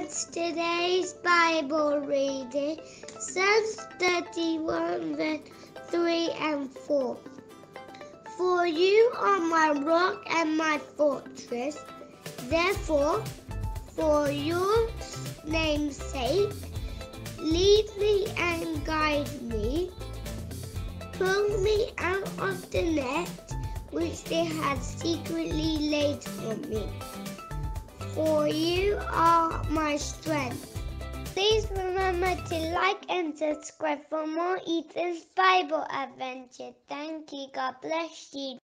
Today's Bible reading, Psalms 31, verse 3 and 4. For you are my rock and my fortress, therefore, for your name's sake, lead me and guide me. Pull me out of the net which they had secretly laid for me. For you are my strength. Please remember to like and subscribe for more Ethan's Bible adventure. Thank you. God bless you.